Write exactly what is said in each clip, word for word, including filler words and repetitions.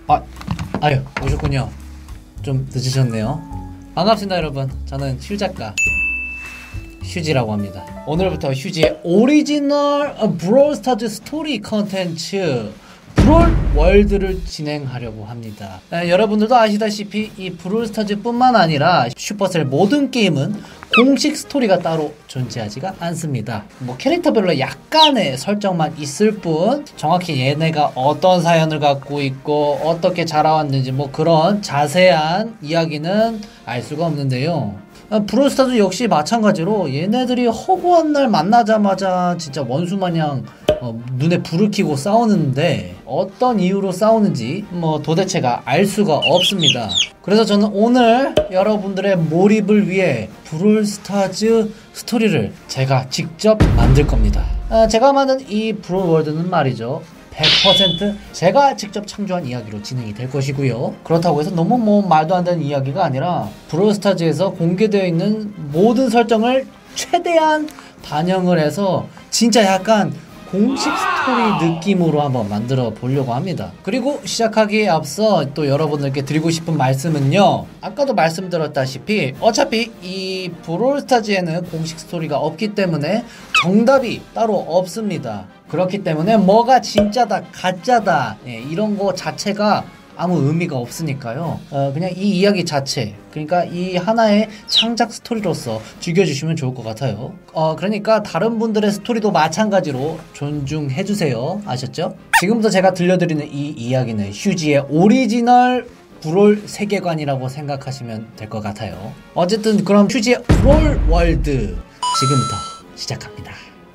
아, 아유, 오셨군요. 좀 늦으셨네요. 반갑습니다 여러분. 저는 휴작가 휴지라고 합니다. 오늘부터 휴지의 오리지널 브롤스타즈 스토리 컨텐츠 브롤 월드를 진행하려고 합니다. 네, 여러분들도 아시다시피 이 브롤스타즈 뿐만 아니라 슈퍼셀 모든 게임은 공식 스토리가 따로 존재하지가 않습니다. 뭐 캐릭터별로 약간의 설정만 있을 뿐 정확히 얘네가 어떤 사연을 갖고 있고 어떻게 자라왔는지 뭐 그런 자세한 이야기는 알 수가 없는데요. 브롤스타즈 역시 마찬가지로 얘네들이 허구한 날 만나자마자 진짜 원수마냥 어, 눈에 불을 켜고 싸우는데 어떤 이유로 싸우는지 뭐 도대체가 알 수가 없습니다. 그래서 저는 오늘 여러분들의 몰입을 위해 브롤스타즈 스토리를 제가 직접 만들 겁니다. 아, 제가 만든 이 브롤월드는 말이죠, 백 퍼센트 제가 직접 창조한 이야기로 진행이 될 것이고요. 그렇다고 해서 너무 뭐 말도 안 되는 이야기가 아니라 브롤스타즈에서 공개되어 있는 모든 설정을 최대한 반영을 해서 진짜 약간 공식 스토리 느낌으로 한번 만들어 보려고 합니다. 그리고 시작하기에 앞서 또 여러분들께 드리고 싶은 말씀은요, 아까도 말씀드렸다시피 어차피 이 브롤스타즈에는 공식 스토리가 없기 때문에 정답이 따로 없습니다. 그렇기 때문에 뭐가 진짜다 가짜다 예, 이런 거 자체가 아무 의미가 없으니까요. 어, 그냥 이 이야기 자체, 그러니까 이 하나의 창작 스토리로서 즐겨주시면 좋을 것 같아요. 어, 그러니까 다른 분들의 스토리도 마찬가지로 존중해주세요. 아셨죠? 지금부터 제가 들려드리는 이 이야기는 휴지의 오리지널 브롤 세계관이라고 생각하시면 될 것 같아요. 어쨌든 그럼 휴지의 브롤 월드 지금부터 시작합니다.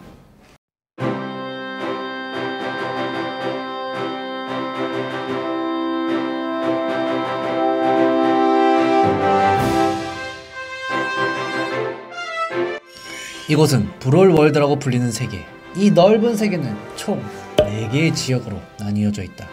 이곳은 브롤월드라고 불리는 세계. 이 넓은 세계는 총 네 개의 지역으로 나뉘어져 있다.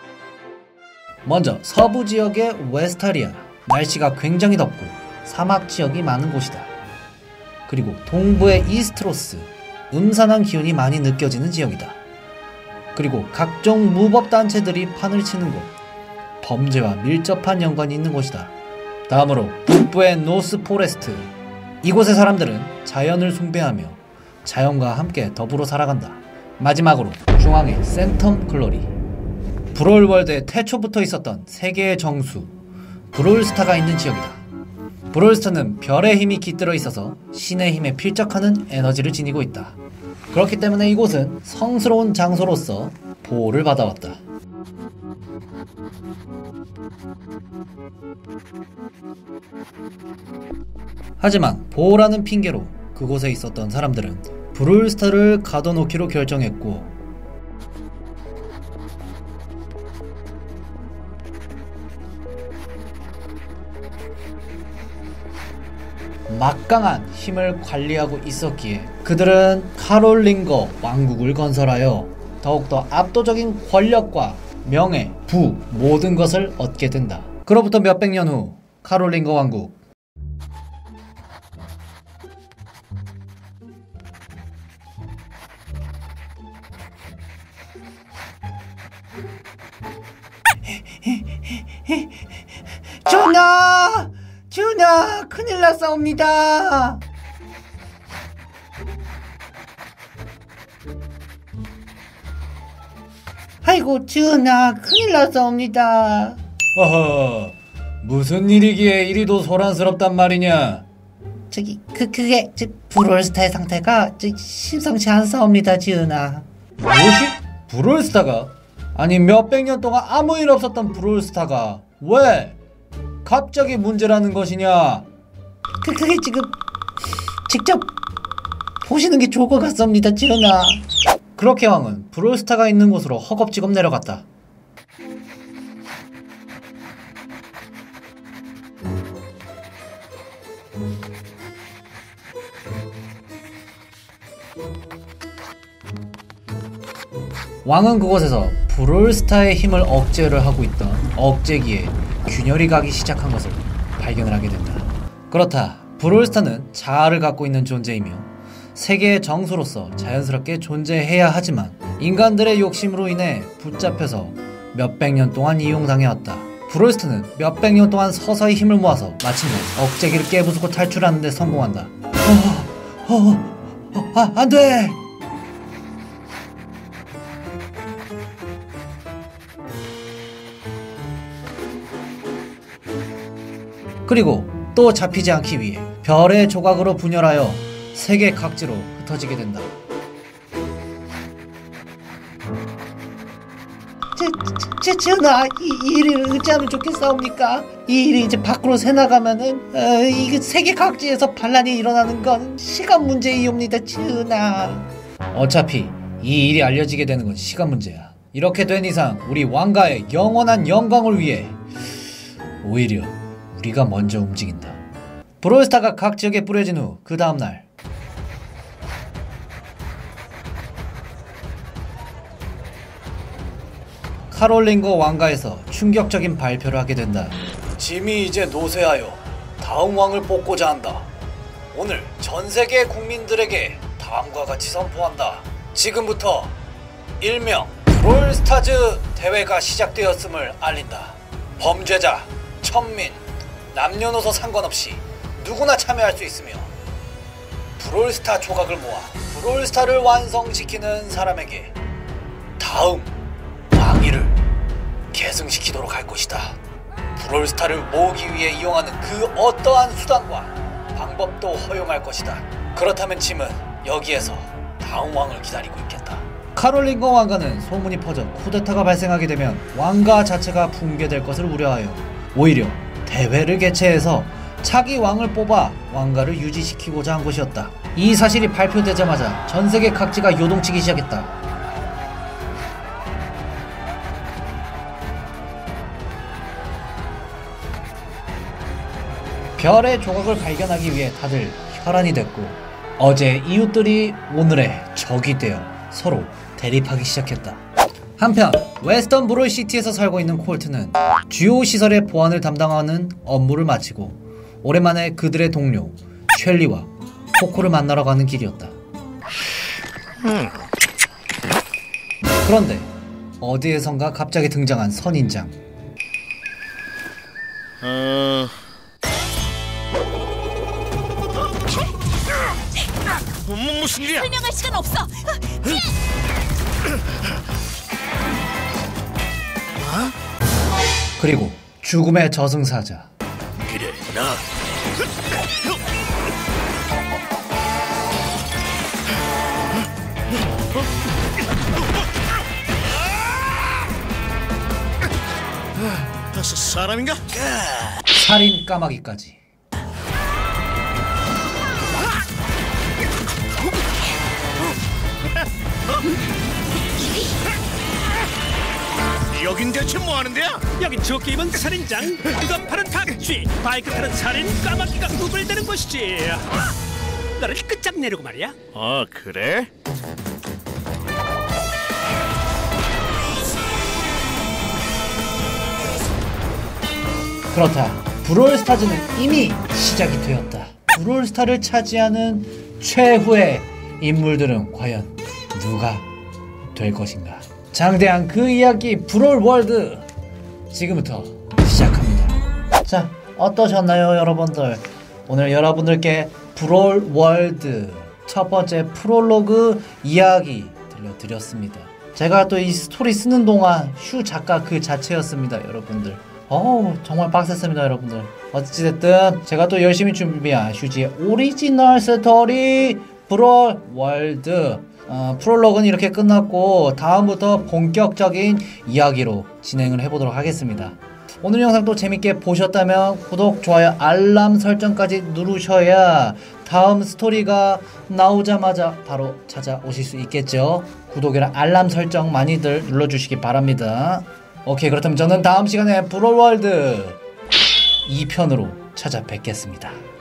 먼저 서부 지역의 웨스타리아, 날씨가 굉장히 덥고 사막 지역이 많은 곳이다. 그리고 동부의 이스트로스, 음산한 기운이 많이 느껴지는 지역이다. 그리고 각종 무법단체들이 판을 치는 곳, 범죄와 밀접한 연관이 있는 곳이다. 다음으로 북부의 노스 포레스트, 이곳의 사람들은 자연을 숭배하며 자연과 함께 더불어 살아간다. 마지막으로 중앙의 센텀 글로리, 브롤월드의 태초부터 있었던 세계의 정수 브롤스타가 있는 지역이다. 브롤스타는 별의 힘이 깃들어 있어서 신의 힘에 필적하는 에너지를 지니고 있다. 그렇기 때문에 이곳은 성스러운 장소로서 보호를 받아왔다. 하지만 보호라는 핑계로 그곳에 있었던 사람들은 브롤스타를 가둬놓기로 결정했고, 막강한 힘을 관리하고 있었기에 그들은 카롤링거 왕국을 건설하여 더욱더 압도적인 권력과 명예, 부 모든 것을 얻게 된다. 그로부터 몇백 년 후 카롤링거 왕국, 전하! 전하! 큰일 났사옵니다! 아이고 전하, 큰일 났사옵니다. 허허, 무슨 일이기에 이리도 소란스럽단 말이냐? 저기 그 그게 저 브롤스타의 상태가 저 심상치 않사옵니다 전하. 무엇이? 브롤스타가? 아니 몇백 년 동안 아무 일 없었던 브롤스타가 왜 갑자기 문제라는 것이냐? 그 그게 지금 직접 보시는 게 좋을 것 같습니다 전하. 그렇게 왕은 브롤스타가 있는 곳으로 허겁지겁 내려갔다. 왕은 그곳에서 브롤스타의 힘을 억제를 하고 있던 억제기에 균열이 가기 시작한 것을 발견을 하게 된다. 그렇다. 브롤스타는 자아를 갖고 있는 존재이며 세계의 정수로서 자연스럽게 존재해야 하지만 인간들의 욕심으로 인해 붙잡혀서 몇백 년 동안 이용당해왔다. 브롤스타는 몇백 년 동안 서서히 힘을 모아서 마침내 억제기를 깨부수고 탈출하는 데 성공한다. 어, 어, 어, 아, 안 돼! 그리고 또 잡히지 않기 위해 별의 조각으로 분열하여 세계 각지로 흩어지게 된다. 지은아, 이, 이 일을 어찌하면 좋겠사옵니까? 이 일이 이제 밖으로 새나가면은 어, 이게 세계 각지에서 반란이 일어나는 건 시간 문제이옵니다, 지은아. 어차피 이 일이 알려지게 되는 건 시간 문제야. 이렇게 된 이상 우리 왕가의 영원한 영광을 위해 오히려 우리가 먼저 움직인다. 브롤스타가 각 지역에 뿌려진 후 그 다음날 카롤린거 왕가에서 충격적인 발표를 하게 된다. 짐이 이제 노쇠하여 다음 왕을 뽑고자 한다. 오늘 전세계 국민들에게 다음과 같이 선포한다. 지금부터 일명 브롤스타즈 대회가 시작되었음을 알린다. 범죄자, 천민, 남녀노소 상관없이 누구나 참여할 수 있으며 브롤스타 조각을 모아 브롤스타를 완성시키는 사람에게 다음 왕위를 계승시키도록 할 것이다. 브롤스타를 모으기 위해 이용하는 그 어떠한 수단과 방법도 허용할 것이다. 그렇다면 짐은 여기에서 다음 왕을 기다리고 있겠다. 카롤린거 왕가는 소문이 퍼져 쿠데타가 발생하게 되면 왕가 자체가 붕괴될 것을 우려하여 오히려 대회를 개최해서 차기 왕을 뽑아 왕가를 유지시키고자 한 것이었다. 이 사실이 발표되자마자 전세계 각지가 요동치기 시작했다. 별의 조각을 발견하기 위해 다들 혈안이 됐고 어제 이웃들이 오늘의 적이 되어 서로 대립하기 시작했다. 한편 웨스턴 브롤시티에서 살고 있는 콜트는 주요 시설의 보안을 담당하는 업무를 마치고 오랜만에 그들의 동료 셸리와 코코를 만나러 가는 길이었다. 그런데 어디에선가 갑자기 등장한 선인장. 어... 무슨 일이야? 설명할 시간 없어. 그리고 죽음의 저승사자. 그래, 나. 아, 사람인가? 살인 까마귀까지. 여긴 대체 뭐 하는 데야? 여긴 조끼 입은 살인장, 그것 파는 박쥐, 바이크 타는 살인 까마귀가 구별되는 곳이지. 너를 끝장내려고 말이야. 아, 그래? 그렇다. 브롤스타즈는 이미 시작이 되었다. 브롤스타를 차지하는 최후의 인물들은 과연 누가 될 것인가? 장대한 그 이야기 브롤월드 지금부터 시작합니다. 자, 어떠셨나요 여러분들? 오늘 여러분들께 브롤월드 첫 번째 프롤로그 이야기 들려드렸습니다. 제가 또 이 스토리 쓰는 동안 휴 작가 그 자체였습니다 여러분들. 어우 정말 빡셌습니다 여러분들. 어찌됐든 제가 또 열심히 준비한 휴지의 오리지널 스토리 브롤월드 어, 프롤로그는 이렇게 끝났고 다음부터 본격적인 이야기로 진행을 해보도록 하겠습니다. 오늘 영상도 재밌게 보셨다면 구독, 좋아요, 알람 설정까지 누르셔야 다음 스토리가 나오자마자 바로 찾아오실 수 있겠죠. 구독이랑 알람 설정 많이들 눌러주시기 바랍니다. 오케이, 그렇다면 저는 다음 시간에 브롤월드 이 편으로 찾아뵙겠습니다.